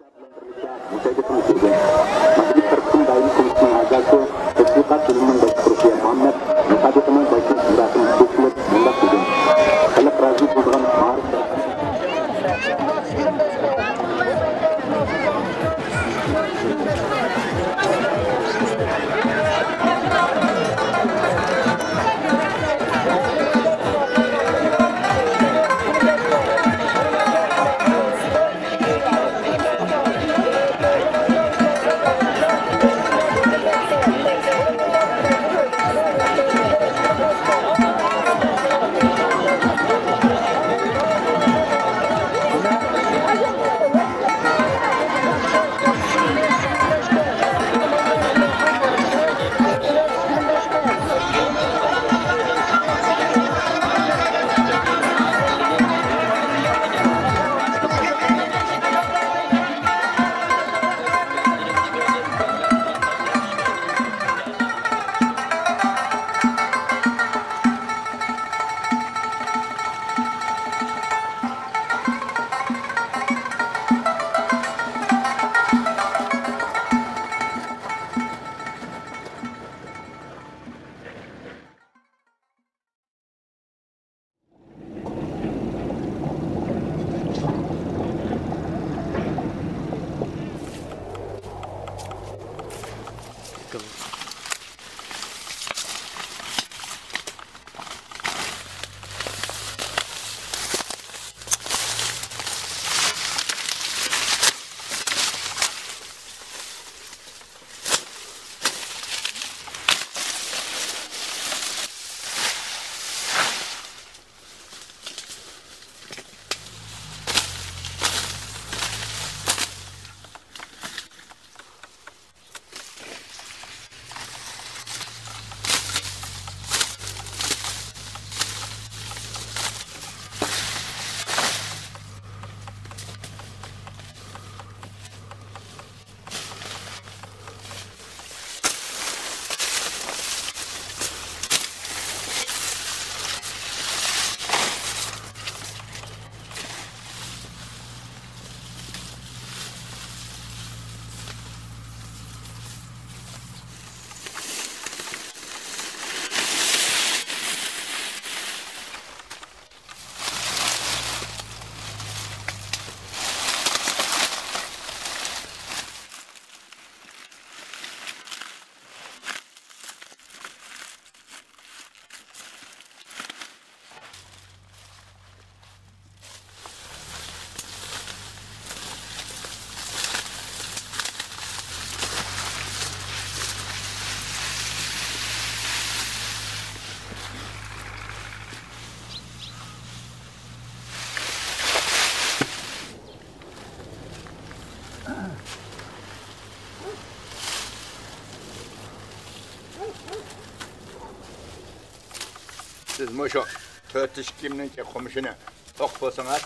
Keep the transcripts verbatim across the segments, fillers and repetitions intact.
Siz moşo törtüş kimninki komşuna tok bolsaňar,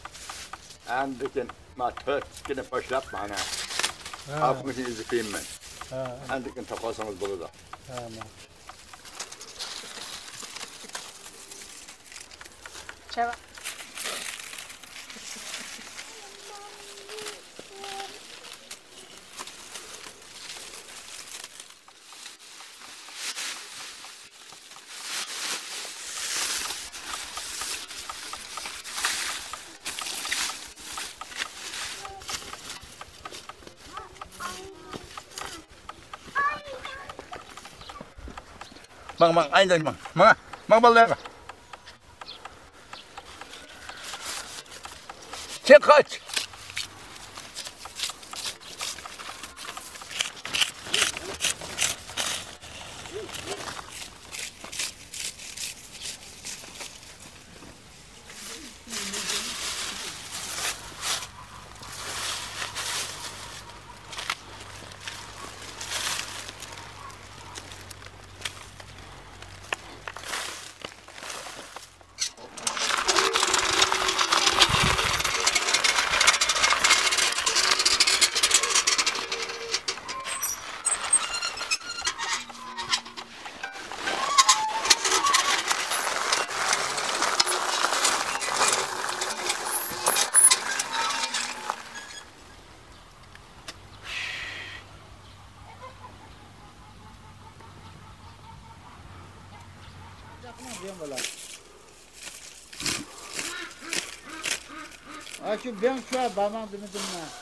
andykin ma törtüşkini başlap mana. Halkymyň izipeyim men. Ha. Andykin tokasaňyz bolada. Tamam. Çava. Mang mang ay dyan mang. Mga, mga balera. Çek kaç. Şu ben şu an babam demedim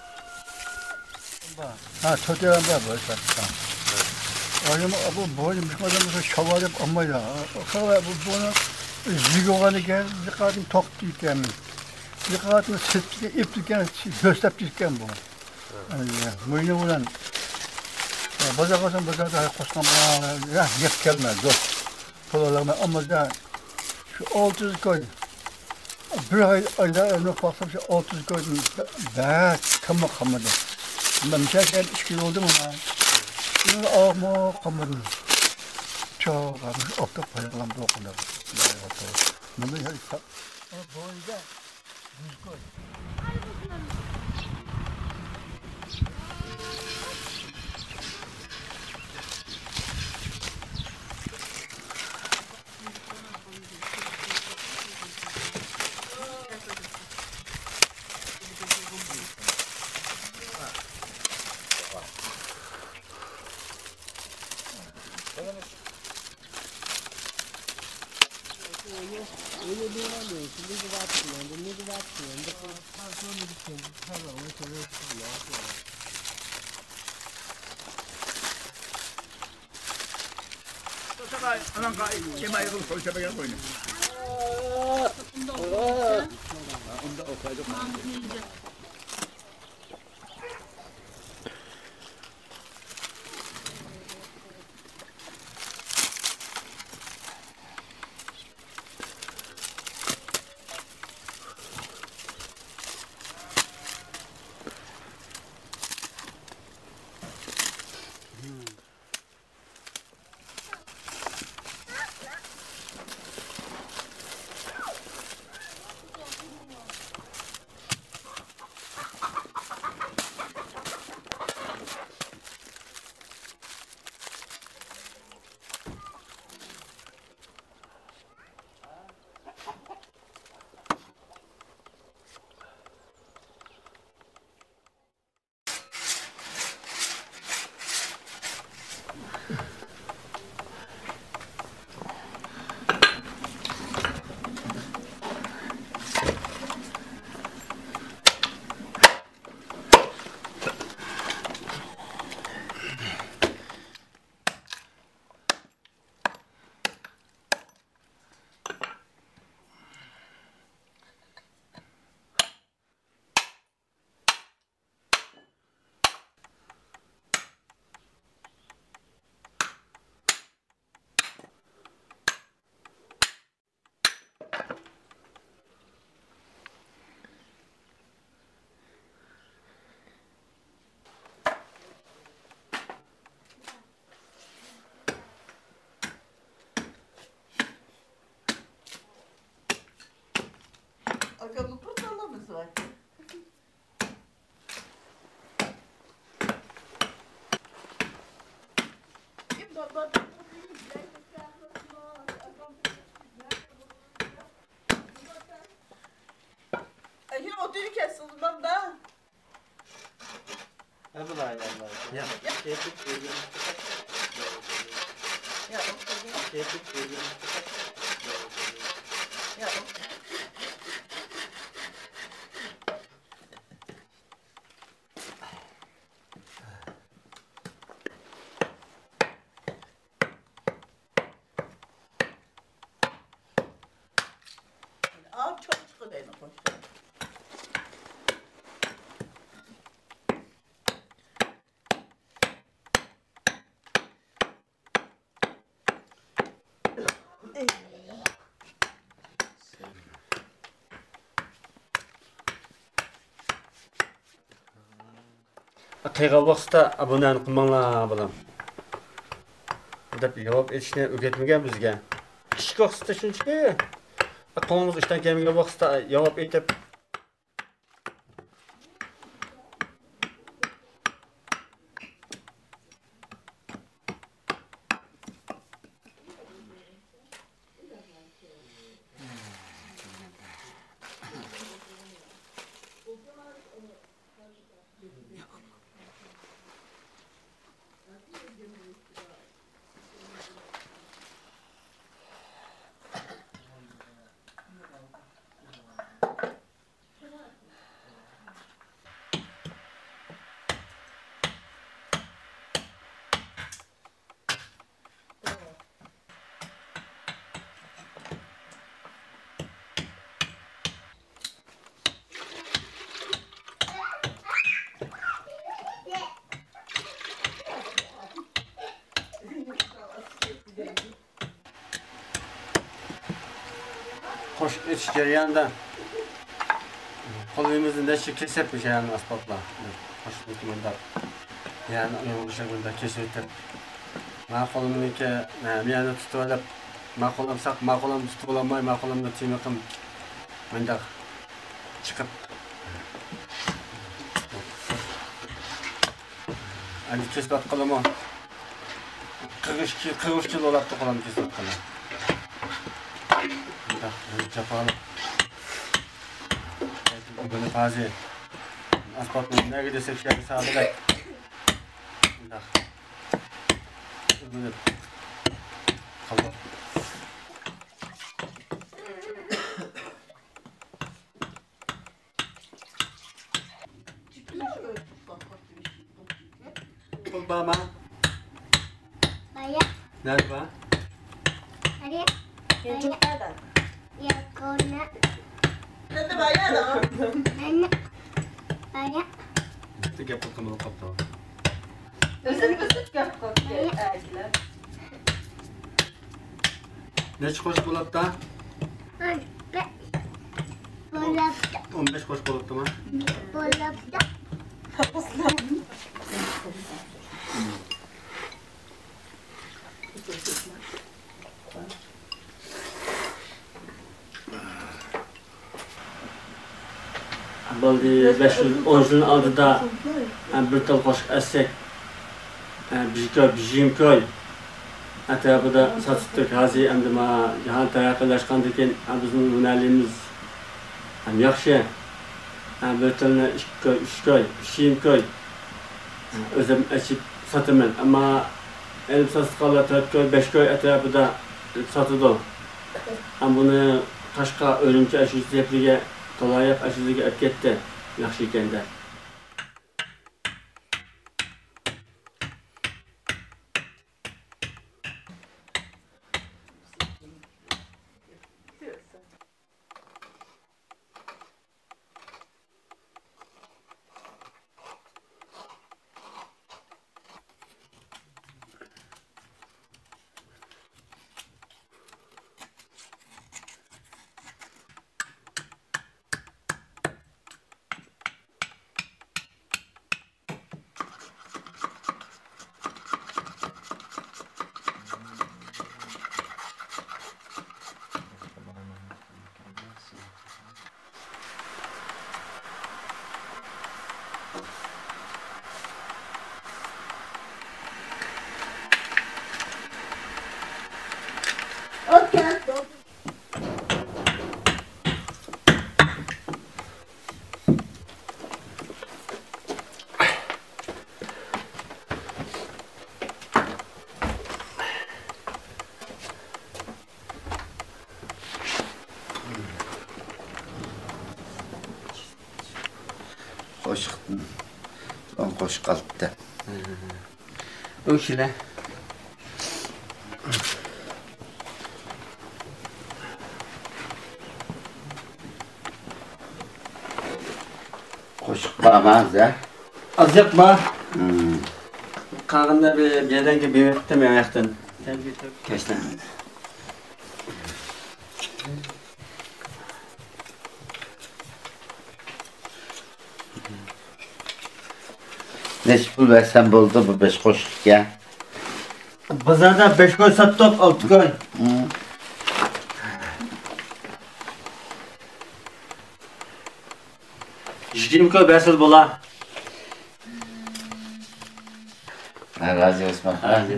ben. Ha, çocuğum da böyle sattı. Oyum bu boyum bir kadar mesela şavarıp ama ya. O kadar bu bunu zigoğanı gel, bir kadın tok diken. Bir kadın sıtkı ip diken, gösterip diken bu. Muyunu ulan. Baza kosan baza da kosan bana ya yep gelmez dur. Pololarına ama da şu altı koy. Bir ay ayda önü baksam şu altı koydum. Daha kama kamadı. Ben çeken üç kilo oldu mu lan? Bunu ağma kamadı. Çok abi okta paylaşılan dokunda. Ne mi hadi tak. Bu oyunda düz koy. Aman kay, kemaya kıl soysa bayan koyun. Onda o kaydı. Akıllı kurtalamız var. Şimdi o dünü kesildim ben daha. Ne bu lan ya? Ya. Keyiflik geliyor. Ya. Keyiflik geliyor. Ya. Abi çok çıkıyor benim hoşuma. Qiyğal vaqtda abunani qilmanglar bolam. Deb javob etishni o'rgatmagan bizga. Ishki vaqtda shunchaki qo'limiz ishdan kelmagan vaqtda javob etib qo'shiq aytish jarayonida qo'limizni necha kesib yani asboblar. Qo'shiq bunda. Yani o'sha bunda kesib o'tib. Men qo'limniki meni tutib olib, men qo'lim saq, men qo'lim tutib olmay, men qo'limni tiymiqim bunda chiqib. Ani kesib atqalamam. qirq uch yil olapti qo'lim kesib atqalam. Çapalı. Bunu taze. Asfaltın ne gidiyorsa şöyle sağlık. Bunu kaldı. Baba. Baya. Nerede var? Hadi. Çocuklardan. Ya kona. Hadi bayağı da. Anne. Baya. Tek yapıp kamalı kapta. Özün özün gap gap ergiler. Ne çıkış bulapta? Anne. Bolapta. on beş koş bulapta mı? Bolapta. Baldi beş yıl, on yılın aldıda bir tal koşuk etsek bizimköy, bizimköy etrafında satıştık hazi emdima cihan taraqqiylaşqandan bizim hünərliyimiz hem yaxşı bir talına iki köy, üç köy, bizimköy özüm açıp satımen ama elim satışqalar dört köy, beş köy etrafında satıdı. Hem bunu Taşqa Örümçi aşırı Tolayaq aşırıga olib ketdi, yaxshi ekanda. Qo'shiqni son qo'shiq qolibdi. O'shalar. Qo'shiq bormaz-da. Azıcık var. Qag'inda bir yerdan kelib beribdi men yoqdan. Kashdan. Neç pul versen bo'ldi bu besh qo'shiqga? Bozorda besh koy satdik, olti koy. yigirma koy bersiz bo'lar. Razı olsun. Razı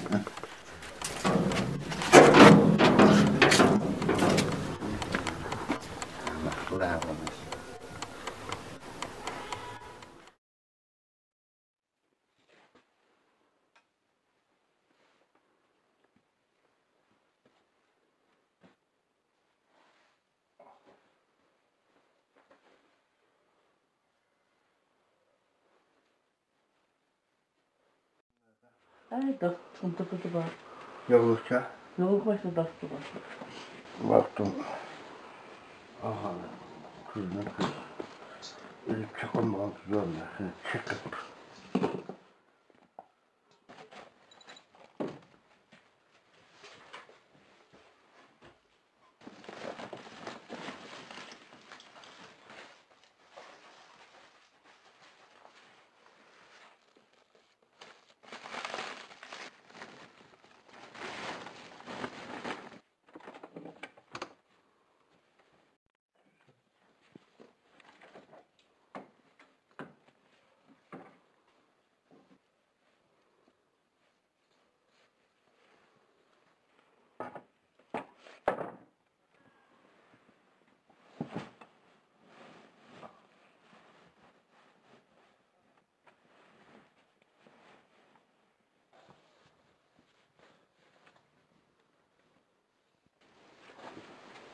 Ay da sıkıntı kötü var. Yolukça. Yolu başta dastı var. Baktım. Aha. Kızına kız. Ölüp çıkamadı zorla. Çıkıp.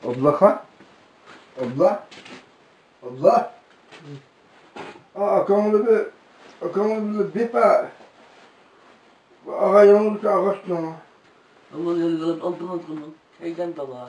Abla ha? Abla? Abla? Aa, akamını bir, akamını bir bipa. Ağa yanılmış ağaçlı mı? Ama yılgılıp altın altın. Şeyden de var.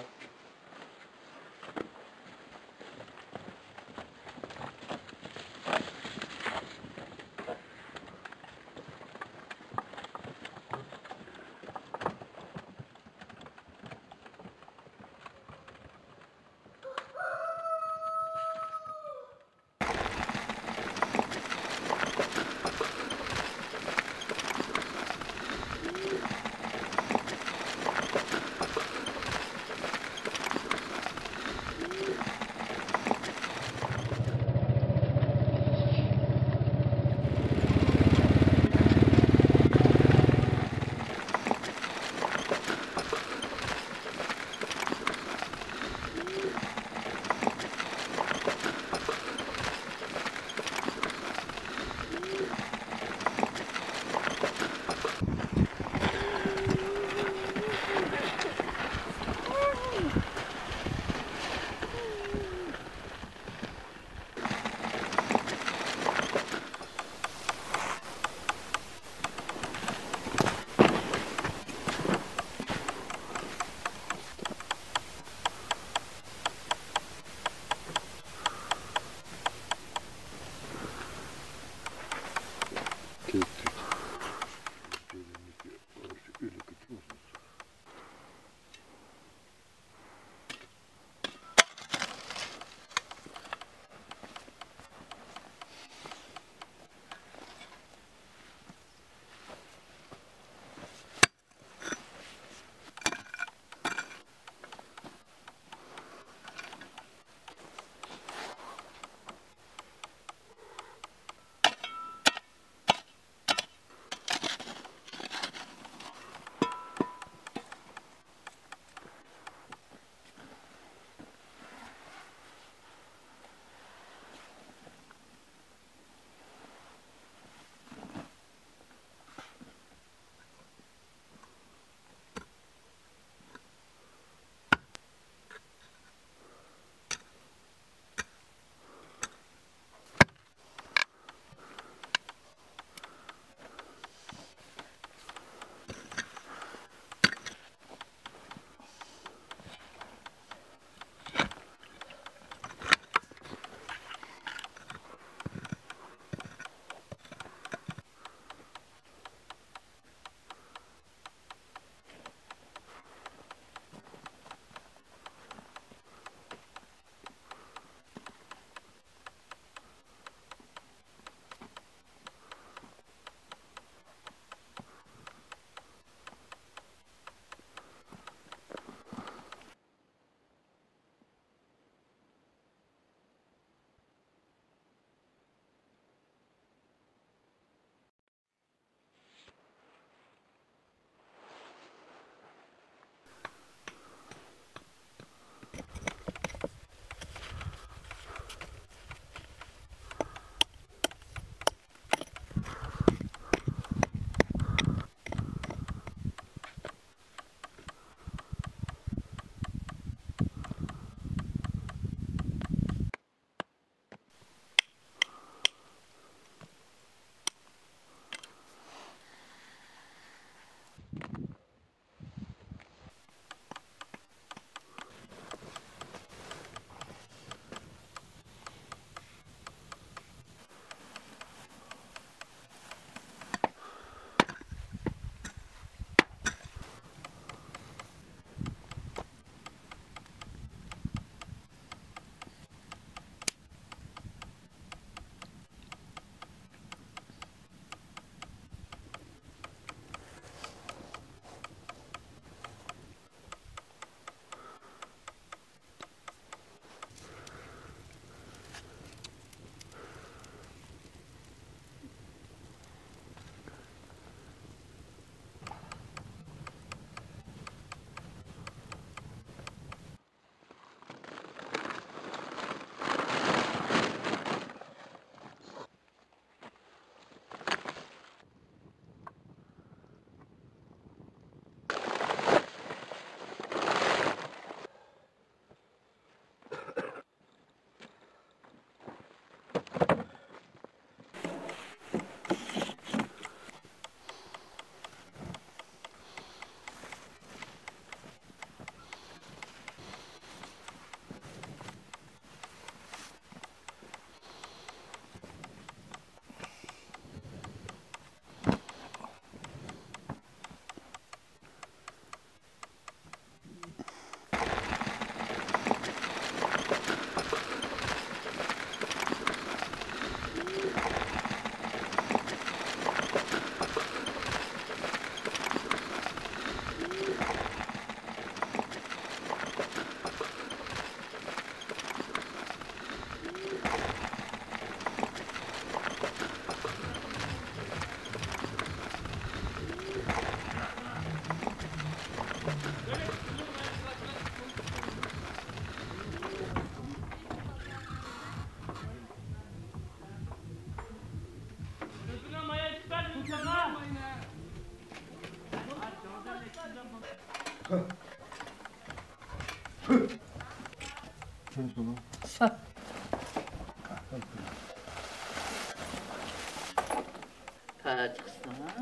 Ta çıksın ha.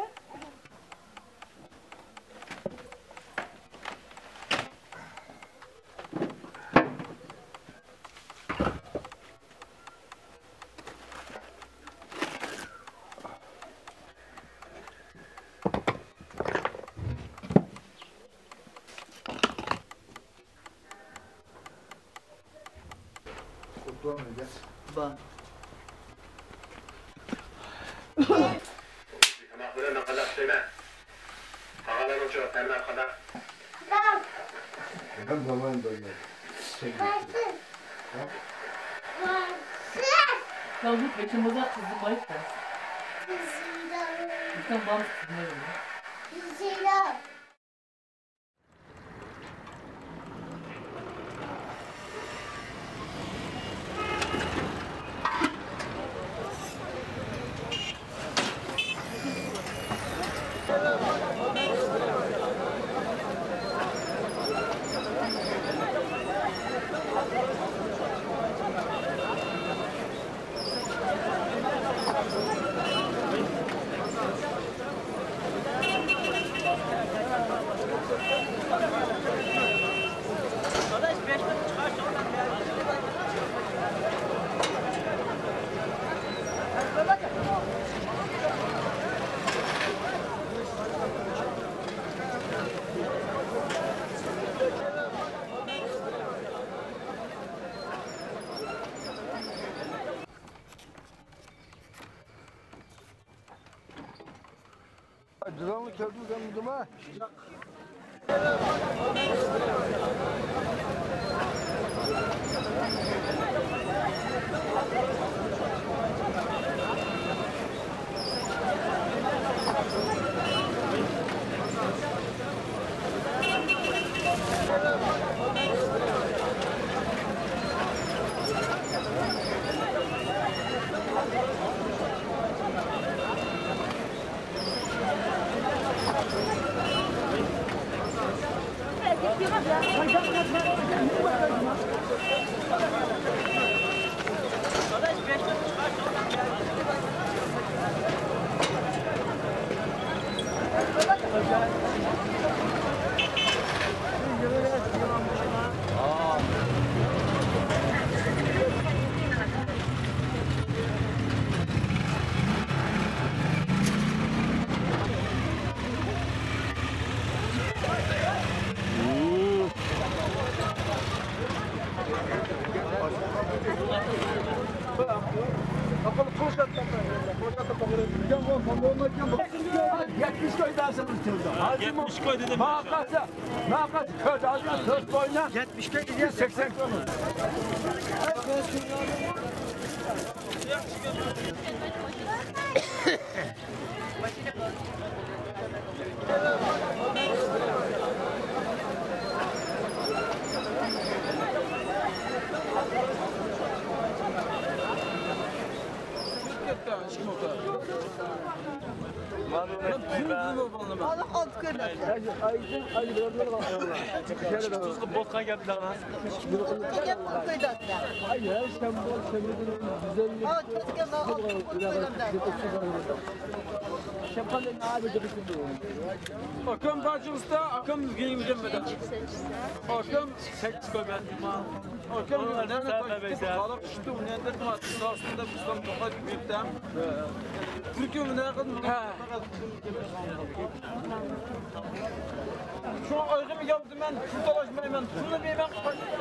Bak. Ama buraya ne kadar söyle. Havadan uçuyor, temel kadar. Ben zaman böyle. Ya bu peçimize kızı bayık da. Lütfen bana kızına göre. Düzenli keldim ben buduma. yetmiş koy dedim. Mağakası, mağakası kötü azından dört boyuna. yetmiş koy dedim. seksen koy. Tuzlu botkan geldiler lan. Hayır, sen bu çevrede düzenli. Akım karşımızda akım giyimden beden. Akım sekiz koy ben. Akım nereden kaçtı? Balık düştü. Nereden kaçtı? Aslında Müslüman tokat büyükten. Türkiye'nin ne kadar? Şu aygımı yaptım ben. Şu dolaşmayı ben. Şunu bir ben